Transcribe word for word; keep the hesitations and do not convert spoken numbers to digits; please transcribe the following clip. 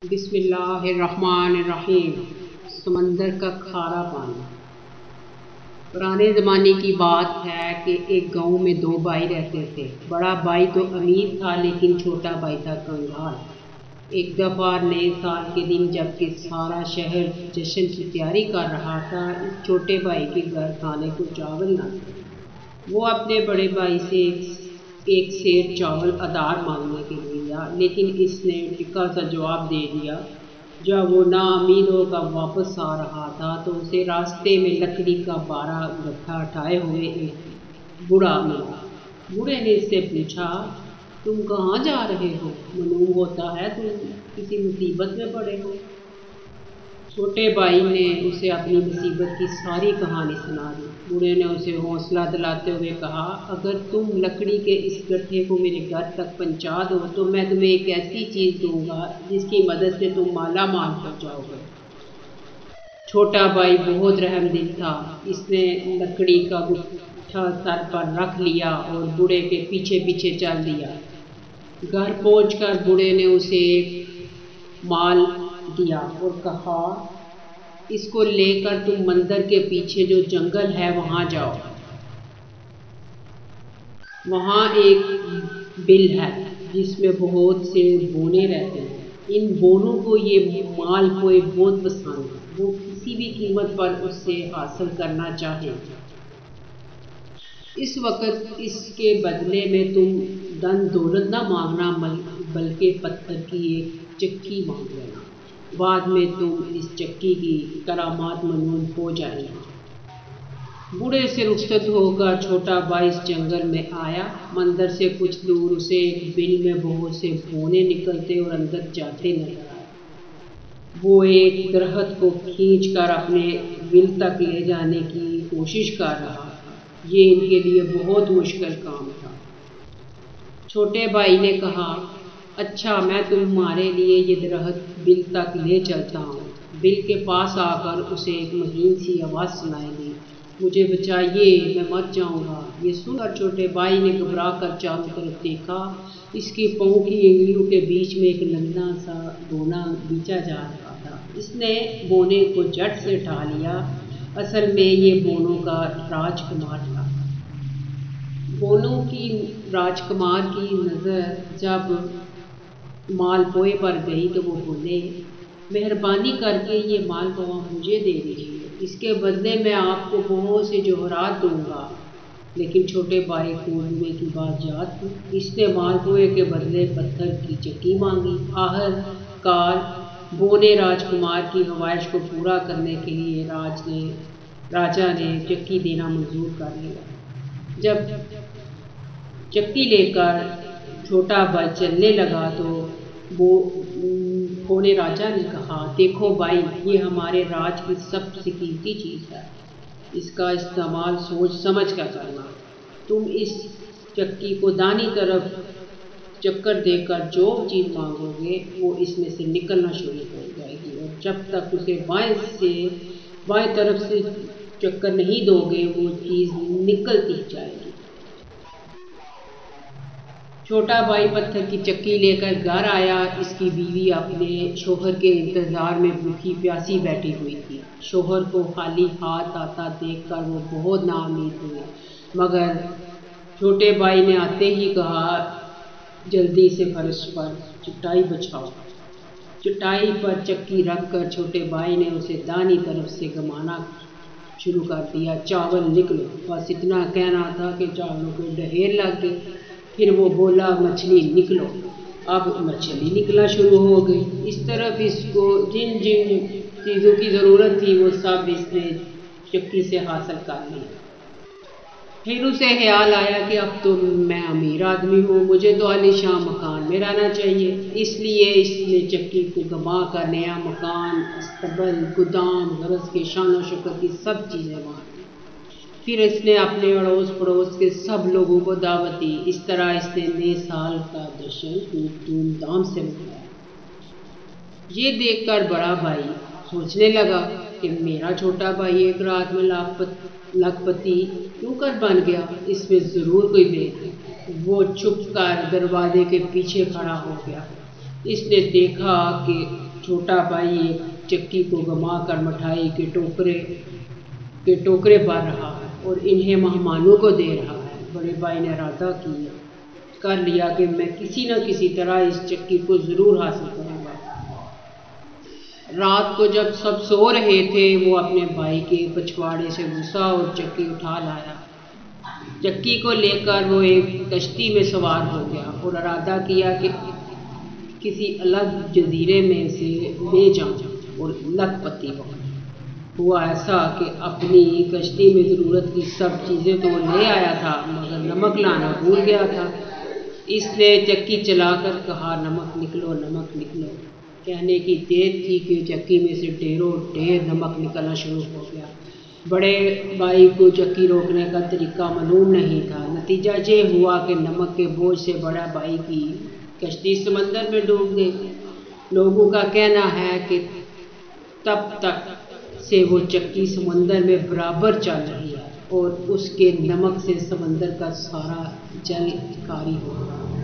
بسم اللہ الرحمن الرحیم۔ سمندر کا کھارا پانی۔ پرانے زمانے کی بات ہے کہ ایک گاؤں میں دو بھائی رہتے تھے۔ بڑا بھائی تو امیر تھا لیکن چھوٹا بھائی تھا کنگال۔ ایک دفعہ نئے سال کے دن جب کہ سارا شہر جشن کی تیاری کر رہا تھا، اس چھوٹے بھائی کے گھر کھانے کو چاول نہ تھے۔ وہ اپنے بڑے بھائی سے ایک سیر چاول ادھار مانگنے کے لیے گیا، لیکن اس نے ٹھیکا سا جواب دے دیا۔ جب وہ نا امید ہو کر واپس آ رہا تھا تو اسے راستے میں لکڑی کا بارہ گٹھا اٹھائے ہوئے ایک بوڑھا ملا۔ بوڑھے نے اس سے پوچھا، تم کہاں جا رہے ہو؟ معلوم ہوتا ہے تم کسی مصیبت میں پڑے ہو۔ چھوٹے بھائی نے اسے اپنی مصیبت کی ساری کہانی سنا دی۔ بوڑھے نے اسے حوصلہ دلاتے ہوئے کہا، اگر تم لکڑی کے اس گٹھے کو میرے گھر تک پہنچا دو تو میں تمہیں ایک ایسی چیز دوں گا جس کی مدد سے تم مالا مال ہو جاؤ گے۔ چھوٹا بھائی بہت رحم دل تھا۔ اس نے لکڑی کا گٹھا سر پر رکھ لیا اور بوڑھے کے پیچھے پیچھے چل دیا۔ گھر پہنچ کر بوڑھے نے اسے ایک مال دیا اور کہا، اس کو لے کر تم مندر کے پیچھے جو جنگل ہے وہاں جاؤ۔ وہاں ایک بل ہے جس میں بہت سے بونے رہتے ہیں۔ ان بونوں کو یہ مال کوئی بہت پسند ہے، وہ کسی بھی قیمت پر اس سے حاصل کرنا چاہے۔ اس وقت اس کے بدلے میں تم دن دولت نہ مانگنا بلکہ پتھر کی ایک چکی مانگ لینا۔ بعد میں تم اس چکی کی کرامات معلوم ہو جائیں گی۔ بوڑھے سے رخصت ہو کر چھوٹا بھائی اس جنگل میں آیا۔ مندر سے کچھ دور اسے ایک بل میں بہت سے بونے نکلتے اور اندر جاتے نظر آئے۔ وہ ایک درخت کو کھینچ کر اپنے بل تک لے جانے کی کوشش کر رہا تھا۔ یہ ان کے لیے بہت مشکل کام تھا۔ چھوٹے بھائی نے کہا، اچھا میں تمہارے لیے یہ درخت بل تک لے چلتا ہوں۔ بل کے پاس آ کر اسے ایک مہین سی آواز سنائی دی، مجھے بچائیے، میں مر جاؤں گا۔ یہ سن کر چھوٹے بھائی نے گھبرا کر چاروں طرف دیکھا۔ اس کے پاؤں کی انگلیوں کے بیچ میں ایک ننھا سا بونا بیچا جا رہا تھا۔ اس نے بونے کو جھٹ سے اٹھا لیا۔ اصل میں یہ بونوں کا راجکمار تھا۔ بونوں کی راجکمار کی نظر جب مالپوئے پر گئی تو وہ بولے، مہربانی کر کے یہ مالپوا مجھے دے دیجیے، اس کے بدلے میں آپ کو بہت سے جوہرات دوں گا۔ لیکن چھوٹے بھائی کو بوڑھے کی بات یاد تھی۔ اس نے مالپوئے کے بدلے پتھر کی چکی مانگی۔ آخر کار بونے راجکمار کی خواہش کو پورا کرنے کے لیے راج نے راجا نے چکی دینا منظور کر لیا۔ جب چکی لے کر چھوٹا بھائی چلنے لگا تو بونے راجا نے کہا، دیکھو بھائی، یہ ہمارے راج کی سب سے قیمتی چیز ہے، اس کا استعمال سوچ سمجھ کر کرنا۔ تم اس چکی کو دائیں طرف چکر دے کر جو چیز مانگو گے وہ اس میں سے نکلنا شروع ہو جائے گی، اور جب تک اسے بائیں سے بائیں طرف سے چکر نہیں دو گے وہ چیز نکلتی جائے گی۔ چھوٹا بھائی پتھر کی چکی لے کر گھر آیا۔ اس کی بیوی اپنے شوہر کے انتظار میں بھوکی پیاسی بیٹھی ہوئی تھی۔ شوہر کو خالی ہاتھ آتا دیکھ کر وہ بہت نا امید ہوئی، مگر چھوٹے بھائی نے آتے ہی کہا، جلدی سے فرش پر چٹائی بچھاؤ۔ چٹائی پر چکی رکھ کر چھوٹے بھائی نے اسے دائیں طرف سے گھمانا شروع کر دیا، چاول نکلو۔ بس اتنا کہنا تھا کہ چاولوں کے ڈھیر لگ گئے۔ پھر وہ بولا، مچھلی نکلو۔ اب مچھلی نکلنا شروع ہو گئی۔ اس طرف اس کو جن جن چیزوں کی ضرورت تھی وہ سب اس نے چکی سے حاصل کر لی۔ پھر اسے خیال آیا کہ اب تو میں امیر آدمی ہوں، مجھے تو عالیشان مکان میں رہنا چاہیے۔ اس لیے اس نے چکی کو گھما کر نیا مکان، استبل، گودام، غرض کے شان و شوکت کی سب چیزیں وہاں دی۔ پھر اس نے اپنے اڑوس پڑوس کے سب لوگوں کو دعوت دی۔ اس طرح اس نے نئے سال کا جشن خوب دھوم دھام سے منایا۔ یہ دیکھ کر بڑا بھائی سوچنے لگا کہ میرا چھوٹا بھائی ایک رات میں لاکھ پتی کیوں کر بن گیا، اس میں ضرور کوئی بات ہے۔ وہ چھپ کر دروازے کے پیچھے کھڑا ہو گیا۔ اس نے دیکھا کہ چھوٹا بھائی ایک چکی کو گما کر مٹھائی کے ٹوکرے کے ٹوکرے بھر رہا ہے اور انہیں مہمانوں کو دے رہا ہے۔ بڑے بھائی نے ارادہ کی کر لیا کہ میں کسی نہ کسی طرح اس چکی کو ضرور حاصل کروں گا۔ رات کو جب سب سو رہے تھے وہ اپنے بھائی کے پچھواڑے سے گھسا اور چکی اٹھا لایا۔ چکی کو لے کر وہ ایک کشتی میں سوار ہو گیا اور ارادہ کیا کہ کسی الگ جزیرے میں سے لے جاؤں اور لکھ پتی پکڑوں۔ ہوا ایسا کہ اپنی کشتی میں ضرورت کی سب چیزیں تو لے آیا تھا مگر نمک لانا بھول گیا تھا۔ اس نے چکی چلا کر کہا نمک نکلو نمک نکلو۔ کہنے کی دیر تھی کہ چکی میں سے ڈھیروں ڈھیر نمک نکلنا شروع ہو گیا۔ بڑے بھائی کو چکی روکنے کا طریقہ معلوم نہیں تھا۔ نتیجہ یہ ہوا کہ نمک کے بوجھ سے بڑا بھائی کی کشتی سمندر میں ڈوب گئی۔ لوگوں کا کہنا ہے کہ تب تک سے وہ چکی سمندر میں برابر چل رہی ہے اور اس کے نمک سے سمندر کا سارا جل کاری ہو گیا۔